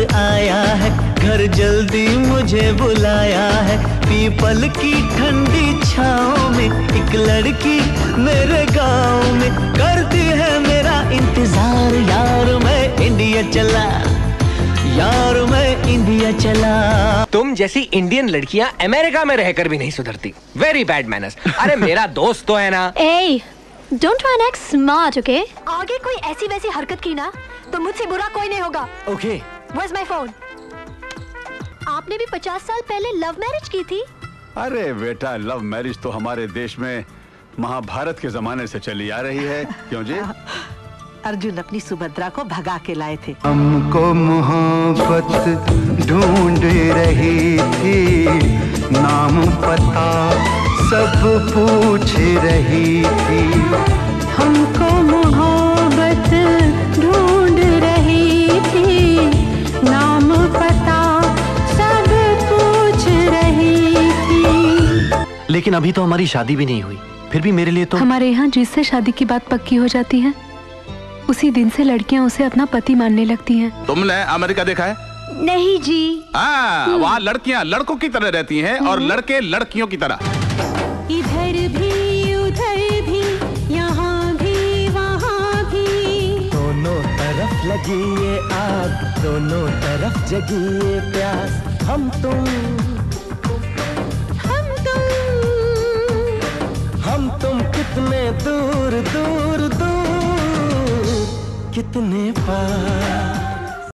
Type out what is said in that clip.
वक्त आया है, घर जल्दी मुझे बुलाया है। पीपल की ठंडी छाँव में एक लड़की मेरे गाँव में करती है मेरा इंतजार। यार मैं इंडिया चला, यार मैं इंडिया चला। तुम जैसी इंडियन लड़कियां अमेरिका में रहकर भी नहीं सुधरती। Very bad manners. अरे मेरा दोस्त तो है ना। Hey, don't try and act smart, okay? आगे कोई ऐसी वैसी हरकत की ना तो मुझसे बुरा कोई नहीं होगा। Okay. Where's my phone? आपने भी 50 साल पहले लव मैरिज की थी? अरे बेटा, लव मैरिज तो हमारे देश में महाभारत के जमाने से चली आ रही है। क्यों जी? अर्जुन अपनी सुभद्रा को भगा के लाए थे। हमको मोहब्बत ढूंढ रही थी, नाम पता सब पूछ रही थी। हमको मोहब्बत ढूंढ रही थी, नाम पता सब पूछ रही थी। लेकिन अभी तो हमारी शादी भी नहीं हुई, फिर भी मेरे लिए तो। हमारे यहाँ जिससे शादी की बात पक्की हो जाती है उसी दिन से लड़कियां उसे अपना पति मानने लगती हैं। तुमने अमेरिका देखा है? नहीं जी। वहाँ लड़कियाँ लड़कों की तरह रहती हैं और लड़के लड़कियों की तरह। इधर भी उधर भी, यहाँ भी वहाँ भी, दोनों तरफ लगी ये आग, दोनों तरफ जगी ये प्यास। हम तुम कितने दूर दूर दूर, कितने पास।